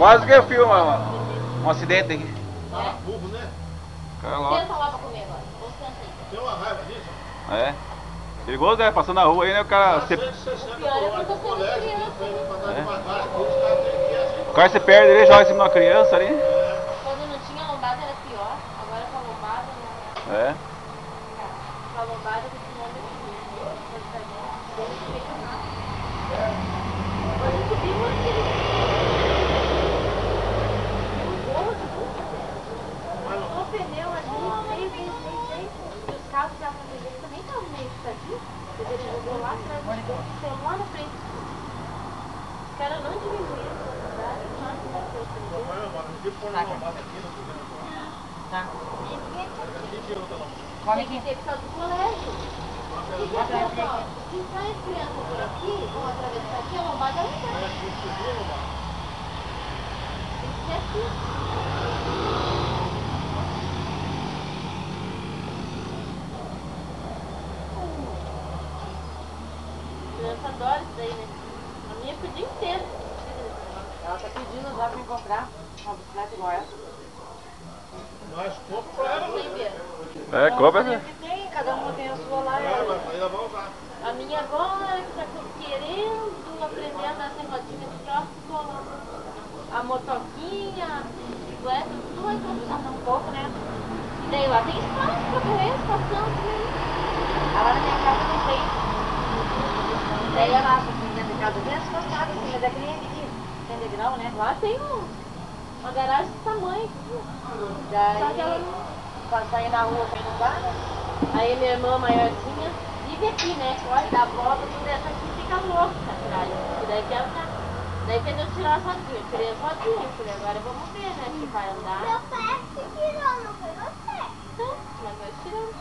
Quase que eu filmo um acidente aqui. Tá burro, né? Senta lá pra comer agora. Ou senta aí. Tem uma raiva disso? É. Perigoso, né? Passando na rua aí, né? O cara. O pior é porque você é criança. O cara se perde ali, joga em cima de uma criança ali. Quando não tinha lombada era pior. Agora com a lombada não. É. Com a lombada você não anda de Quando subimos aqui. O pneu ali, veio. E os carros que estavam fazendo também estavam meio estadios. Ele jogou lá atrás, ficou lá na frente. Os caras não diminuíram a velocidade, mas bateu o pneu. Tá. Tem que ter por causa do colégio. Se sai as crianças por aqui, vão atravessar aqui, a lombada ela vai. Tem que ser assim. A criança adora isso daí, né? A minha foi o dia inteiro. Ela tá pedindo já pra me comprar uma bicicleta igual essa. Mas compra pra ela, Sem ver. É, compra, né? Tem, cada uma tem a sua lá. aí ela vai usar. A minha agora que tá querendo aprender a andar sem rodinha de próximo, a motoquinha, a bicicleta, tudo vai usar um pouco, né? E daí lá tem espaço pra correr, passando também. Lá na minha casa não tem. Daí ela acha que dentro de casa tem as passadas, assim, mas é que nem aqui. Tem degrau, né? Lá tem uma garagem desse tamanho. Daí, Só que ela não... pra sair na rua também não dá, né? Aí minha irmã maiorzinha vive aqui, né? Olha, dá volta, tudo essa aqui fica louca na cidade. E daí quer andar. Daí quer eu tirar sozinha. Eu tirei sozinha. Eu falei, agora vamos ver, né? Se vai andar. Meu pai se tirou, não foi você. Então, mas vai tirando.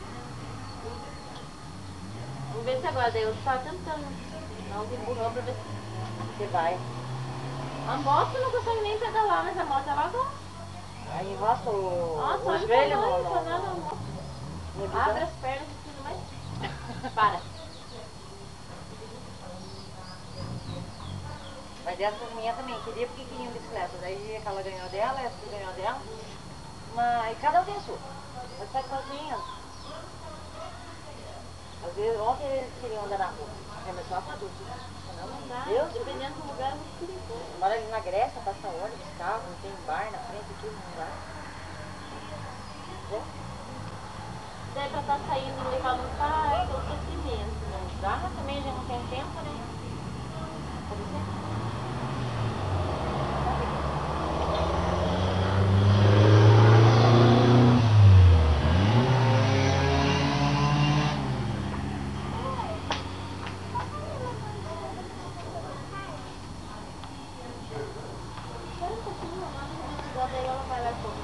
Vamos ver se agora. Daí eu tava tentando dar uns empurrão pra ver se Você vai. a moto não consegue nem pedalar, mas a moto ela gosta. Aí enrosca Nossa, o olha o joelho tamanho, no tá nada a moto. bidão. Abre as pernas e tudo mais. Para. Mas dessa minha também, queria porque queria uma bicicleta. Daí que ela ganhou dela, essa que ganhou dela. Mas cada um tem a sua. Mas sai sozinha. Às vezes, ontem eles queriam andar na rua. Mas só pra adultos. Não, não dá. Deus, Dependendo do lugar, é muito perigoso. mora ali na Grécia, passa ônibus, carro, tem bar na frente, tudo, não dá. Daí pra estar saindo e levar no parque, ou sofrimento. Não dá, também já não tem tempo, né? Pode ser? Daí ela vai lá com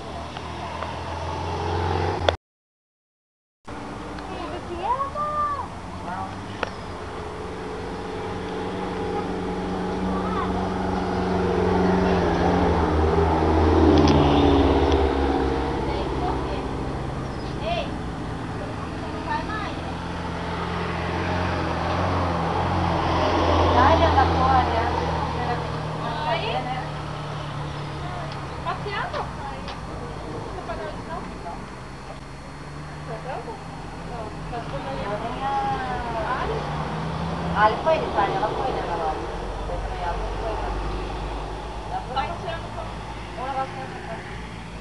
Ah, ele foi, ela foi, né, na loja. Foi também, ela não foi, não. Ela foi. Vai tirando Um negócio que ela faz.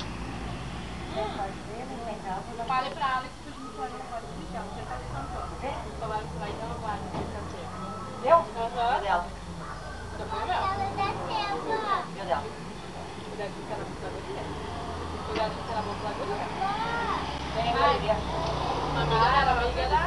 Fazer, não tem casa. Fale pra Alex que os microfones podem deixar, você tá descansando. Falaram que vai dar uma guarda de café. Deu? Aham. Deu dela. Já foi meu? Ela desceu. Deu dela. Cuidado de ficar na boca da mulher. Cuidado de ficar na boca da mulher. Vem, Maria. Era amiga da...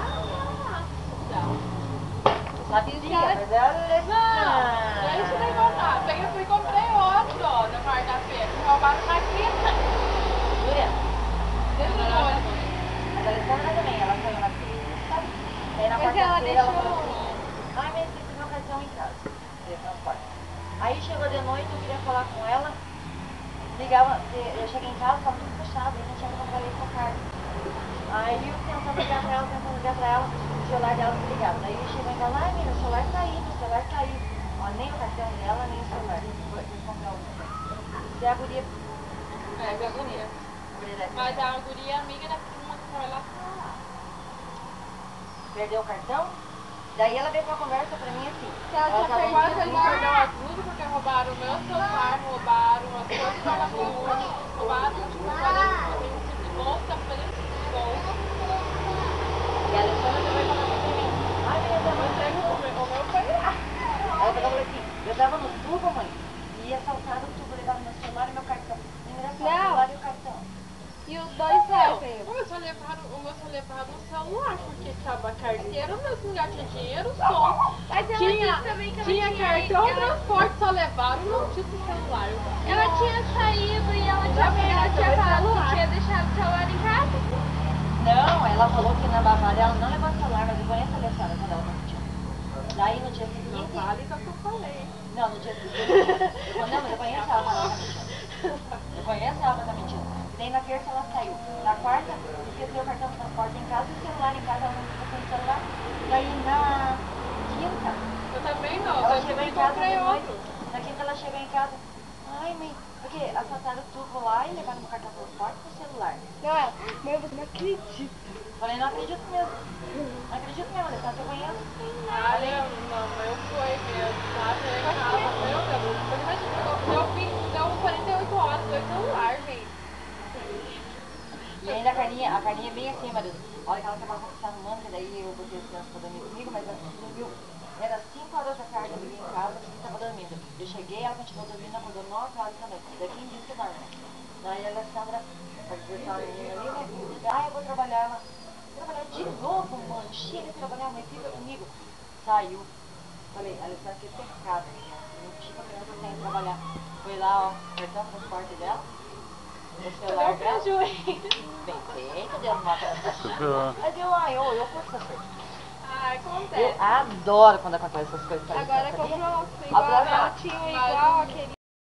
Sabia, mas ela é... Não, deixa eu te contar. Peguei e fui e comprei outro, ó, na quarta-feira. Me roubaram na quinta. Júlia, Dentro do ônibus. a Alessandra também, ela saiu na sexta. Aí na Mas ela quarta-feira ela deixou- falou assim, ai, mas esqueci meu cartão em casa. De transporte. Aí chegou de noite, eu queria falar com ela. Ligava, eu cheguei em casa, estava tudo fechado, eu não tinha como comprar leite pra carne. Aí eu tentando ligar pra ela, o celular dela desligado. Daí chegou em casa, ai, menina, o celular tá aí, meu celular tá aí. Aí nem o cartão dela, nem o celular. Vou comprar outro. E a guria... É, minha guria. Mas a guria é amiga da prima que trabalha lá. Perdeu o cartão? Daí ela veio com a conversa pra mim assim. Ela tava tinha quase dizendo, perdeu tudo porque roubaram o meu celular, roubaram as coisas que ela comprou, roubaram tipo 45 de bolsa, 45 de bolsa. e a Alessandra também falou assim pra mim. Ai, minha mãe, O meu foi lá. ela falou assim, eu tava no tubo, mãe, e assaltaram o tubo, levaram meu celular e meu cartão. Engraçado, Não. levaram o cartão. E os dois servem. O meu só levaram o celular, porque tava a carteira, o meu celular tinha dinheiro, som. Mas ela Tinha disse também que ela tinha cartão, ela- transporte, só levaram, não tinha o celular. Ela tinha saído e ela tinha falado que tinha deixado o celular em casa. Não, ela falou que na Bavária ela não levou o celular, mas eu conheço a Alessandra quando ela tá mentindo. Daí no dia seguinte... Não vale que eu falei. Não, no dia seguinte... Não, mas eu conheço ela quando ela tá mentindo. Eu conheço ela quando tá mentindo. E daí na terça ela saiu. Na quarta, esqueceu o cartão de transporte em casa e o celular em casa, ela não ficou sem o celular. Daí na quinta, Eu também não, ela eu chegou também em casa comprei de noite. outro. Na quinta ela chegou em casa. Ai, mãe, porque assaltaram tudo lá e levaram meu cartão de transporte e o celular. Não, ela, mas você não acredita. Falei, não acredito mesmo. Não acredito mesmo, Alessandra, eu conheço. Ah, não, eu fui mesmo, tá? Cheguei em casa, meu Deus. Mas imagina, deu 48 horas, dois celular, gente. E ainda a Carninha bem assim, marido. A hora que ela tava se arrumando, que daí eu botei as crianças pra dormir comigo, mas ela dormiu. Era 5 horas da tarde, eu liguei em casa e tava dormindo. Eu cheguei, ela continuou dormindo, acordou 9 horas da noite. Daí quem disse que dorme? Daí a Alessandra, pra conversar a menina ali, né? Ah, eu vou trabalhar lá. Trabalhar de novo, mano. Chega de trabalhar, mãe, fica comigo. Saiu. Falei, Alessandra, que pecado. Não tinha criança sem trabalhar. Foi lá, ó, cartão de transporte dela. O celular dela. Bem feito, Deus não mata. Mas eu curto essas coisas. Ah, acontece. Eu adoro quando acontecem essas coisas. Agora sabia? comprou igual Agora- ela tinha igual aquele.